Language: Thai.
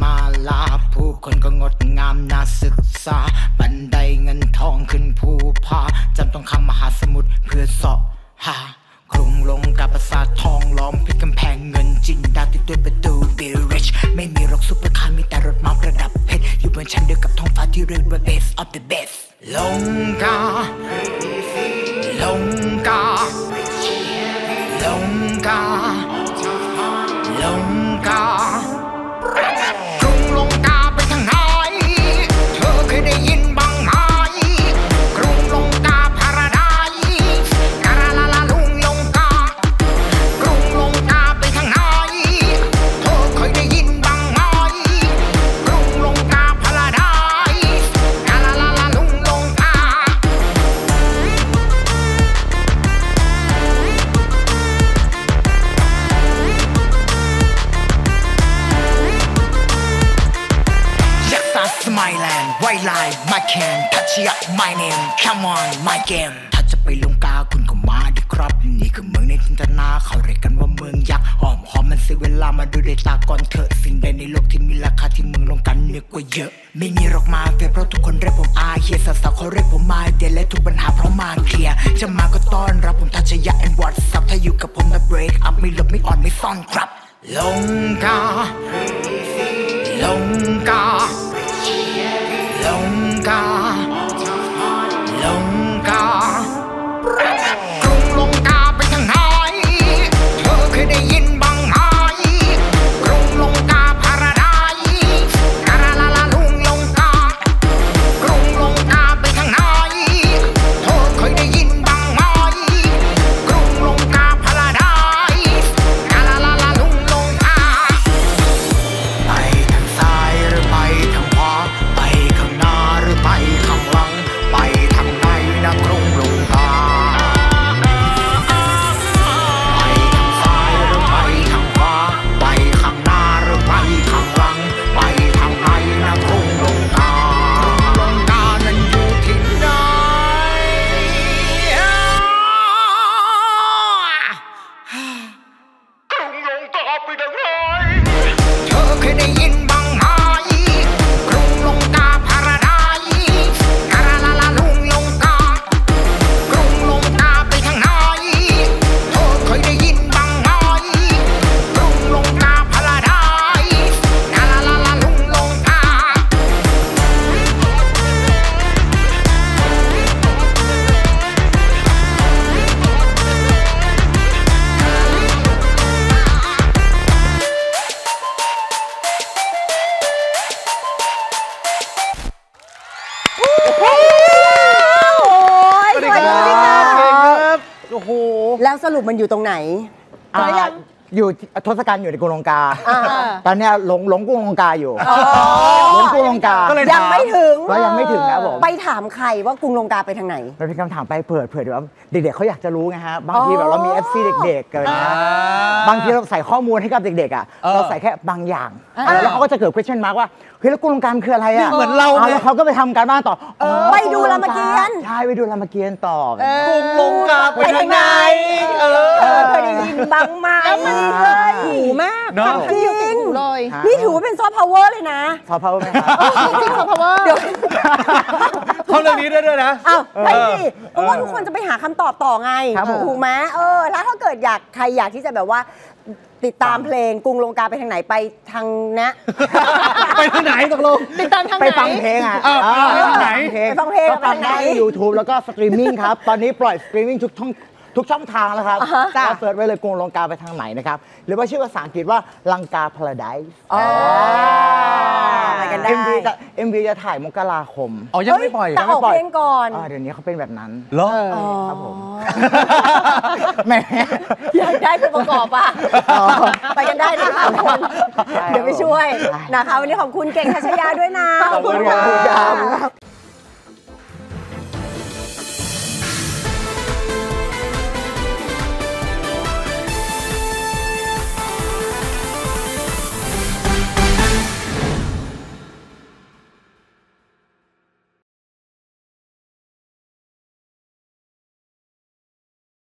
มาลาผู้คนก็งดงามน่าศึกษาบันไดเงินทองขึ้นภูผาจำต้องคำมหาสมุทรเพื่อเสาะหากรุงลงกับปราสาททองล้อมพิษกำแพงเงินจินดาติดด้วยประตูบิลริชไม่มีรถซุปเปอร์คาร์มีแต่รถม้าประดับเพชรอยู่บนชั้นเดียวกับท้องฟ้าที่เรียกว่า best of the best ลงกาลงกาลงกาลงกากรุงลงกาไปทางไหนเธอเคยได้ยินบ้างไหมกรุงลงกาพาราไดซ์กาลาลาลาลุงลงกากรุงลงกาไปทางไหนเธอเคยได้ยินบ้างไหมกรุงลงกาพาราไดซ์กาลาลาลาลุงลงกาSmileland, white line, my can, touch it up, my name, come on, my game ถ้าจะไปลงกาคุณก็มาดิครับนี่คือเมืองในจินตนาเขาเรียกกันว่าเมืองยักษ์หอมหอมมันเสียเวลามาดูด้วยตาก่อนเถอะสิ่งใดในโลกที่มีราคาที่เมืองลงกันเรียกว่าเยอะไม่มีหรอกมาเฟียเพราะทุกคนเรียกผมอาเฮียสาวๆเขาเรียกผมมาเดียและทุกปัญหาเพราะมาเคลียร์จะมาก็ต้อนรับผมทัชยะ and what's up ถ้าอยู่กับผมนะ break up ไม่หลบไม่อ่อนไม่ซ่อนครับลงกาลงกาลงกาลงกากรุงลงกาไปทางไหนเธอเคยได้ยินบ้างไหมกรุงลงกาพาราไดซ์กาลาลาลาลุงลงกากรุงลงกาไปทางไหนเธอเคยได้ยินบ้างไหมกรุงลงกาพาราไดซ์กาลาลาลาลุงลงกาไปทางซ้ายหรือไปทางขวาไปข้างหน้าหรือไปข้างหลังไปทางไหนนะกรุงลงกาไปทางซ้ายหรือไปทางขวาไปข้างหน้าหรือไปข้างหลังไปทางไหนนะกรุงลงกากรุงลงกานั้นอยู่ที่ไหนกรุงลงกาไปทางไหนเธอเคยได้ยินบ้างไหมกรุงลงกาพาราไดซ์กาลาลาลาลุงลงกากรุงลงกาไปทางไหนเธอเคยได้ยินบ้างไหมกรุงลงกาพาราไดซ์กาลาลาลาลุงลงกาสวัสดีครับโอ้โหแล้วสรุปมันอยู่ตรงไหนอยู่ทศกัณฐ์อยู่ในกรุงลงกาตอนนี้หลงกรุงลงกาอยู่หลงกรุงลงกายังไม่ถึงก็ยังไม่ถึงนะผมไปถามใครว่ากรุงลงกาไปทางไหนเราเป็นคำถามไปเผื่อเดี๋ยวเด็กๆเขาอยากจะรู้ไงฮะบางทีแบบเรามี FC เด็กๆกันนะบางทีเราใส่ข้อมูลให้กับเด็กๆอ่ะเราใส่แค่บางอย่างแล้วเขาก็จะเกิด question mark ว่าเฮ้ยแล้วกรุงลงกาคืออะไรอ่ะเหมือนเราแล้วเขาก็ไปทำการบ้านต่อไปดูรามเกียรติ์ใช่ไปดูรามเกียรติ์ต่อกรุงลงกาไปทางไหนเคยได้ยินบ้างไหมเลยหูมากฟังครั้งเดียวติดหูเลยนี่ถือว่าเป็นซอฟต์พาวเวอร์เลยนะซอฟต์พาวเวอร์ไหมครับจริงซอฟต์พาวเวอร์เขาเรื่องนี้ด้วยนะอ้าวใช่สิเพราะว่าทุกคนจะไปหาคำตอบต่อไงถูกไหมแล้วถ้าเกิดใครอยากที่จะแบบว่าติดตามเพลงกรุงลงกาไปทางไหนไปทางนะไปทางไหนตกลงติดตามทางไหนไปฟังเพลงอ่ะไปทางไหนไปฟังเพลงก็ฟังได้ใน YouTube แล้วก็สตรีมมิ่งครับตอนนี้ปล่อยสตรีมมิ่งทุกช่องทางแล้วครับก็เสิร์ชไว้เลยกรุงลงกาไปทางไหนนะครับหรือว่าชื่อภาษาอังกฤษว่าลังกาพาราไดซ์ไปกันได้ MV จะถ่ายมกราคมยังไม่ปล่อยแต่ออกเพลงก่อนเดี๋ยวนี้เขาเป็นแบบนั้นเหรอครับผมแม่อยากได้ผู้ประกอบป่ะไปกันได้นะคะคนเดี๋ยวไปช่วยนะคะวันนี้ขอบคุณเก่งทัชยาด้วยนะขอบคุณครับ